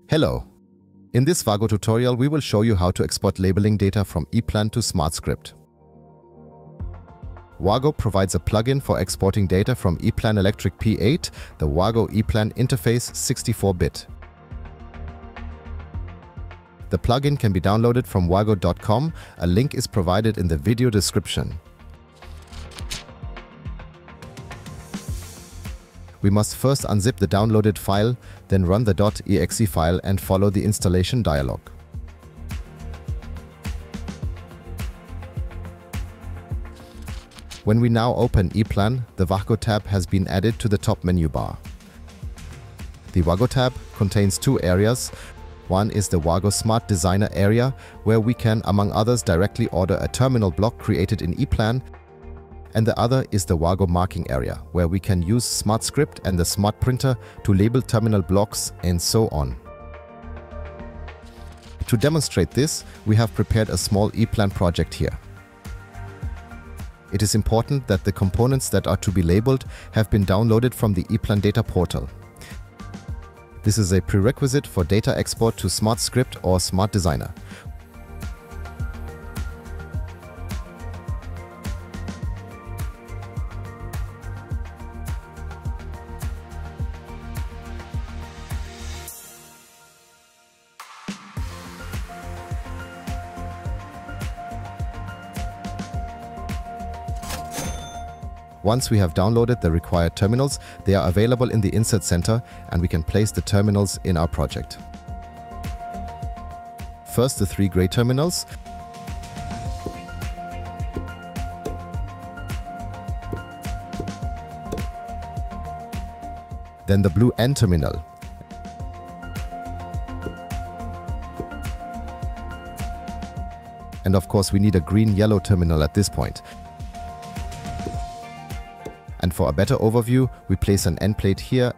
Hello! In this WAGO tutorial, we will show you how to export labeling data from EPLAN to SmartScript. WAGO provides a plugin for exporting data from EPLAN Electric P8, the WAGO-EPLAN-Interface 64-bit. The plugin can be downloaded from wago.com. A link is provided in the video description. We must first unzip the downloaded file, then run the .exe file and follow the installation dialog. When we now open EPLAN, the WAGO tab has been added to the top menu bar. The WAGO tab contains two areas. One is the WAGO Smart Designer area, where we can, among others, directly order a terminal block created in EPLAN, and the other is the WAGO Marking area, where we can use SmartScript and the Smart Printer to label terminal blocks and so on. To demonstrate this, we have prepared a small EPLAN project here. It is important that the components that are to be labeled have been downloaded from the EPLAN data portal. This is a prerequisite for data export to SmartScript or Smart Designer. Once we have downloaded the required terminals, they are available in the Insert Center and we can place the terminals in our project. First, the three gray terminals. Then the blue N terminal. And of course, we need a green-yellow terminal at this point. And for a better overview, we place an end plate here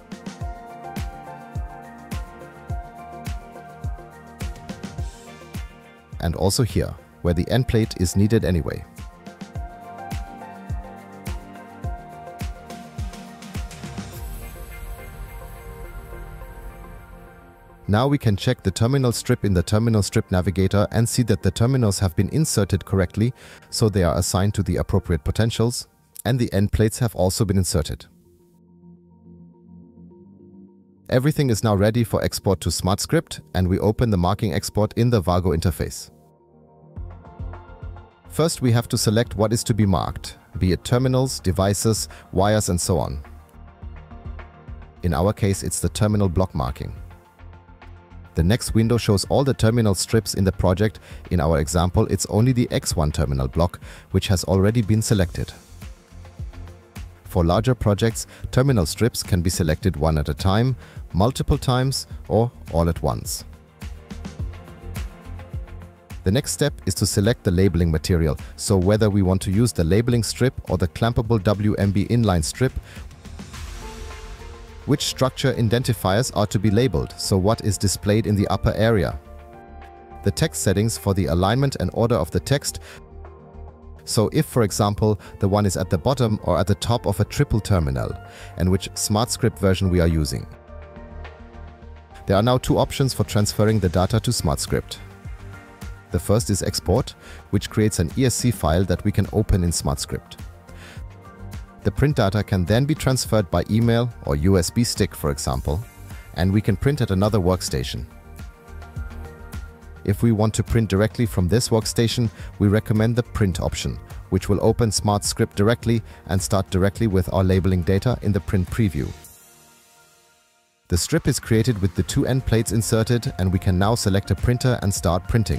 and also here, where the end plate is needed anyway. Now we can check the terminal strip in the Terminal Strip Navigator and see that the terminals have been inserted correctly, so they are assigned to the appropriate potentials, and the end plates have also been inserted. Everything is now ready for export to SmartScript, and we open the marking export in the WAGO interface. First, we have to select what is to be marked, be it terminals, devices, wires, and so on. In our case, it's the terminal block marking. The next window shows all the terminal strips in the project. In our example, it's only the X1 terminal block, which has already been selected. For larger projects, terminal strips can be selected one at a time, multiple times, or all at once. The next step is to select the labeling material, so whether we want to use the labeling strip or the clampable WMB inline strip, which structure identifiers are to be labeled, so what is displayed in the upper area. The text settings for the alignment and order of the text. So if, for example, the one is at the bottom or at the top of a triple terminal, and which SmartScript version we are using. There are now two options for transferring the data to SmartScript. The first is export, which creates an ESC file that we can open in SmartScript. The print data can then be transferred by email or USB stick, for example, and we can print at another workstation. If we want to print directly from this workstation, we recommend the print option, which will open SmartScript directly and start directly with our labeling data in the print preview. The strip is created with the two end plates inserted, and we can now select a printer and start printing.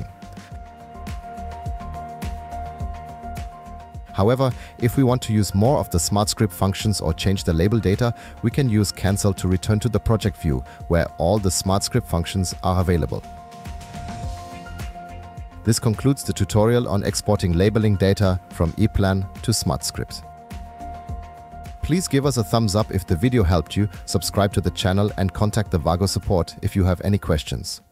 However, if we want to use more of the SmartScript functions or change the label data, we can use Cancel to return to the project view, where all the SmartScript functions are available. This concludes the tutorial on exporting labeling data from EPLAN to SmartScript. Please give us a thumbs up if the video helped you, subscribe to the channel and contact the WAGO support if you have any questions.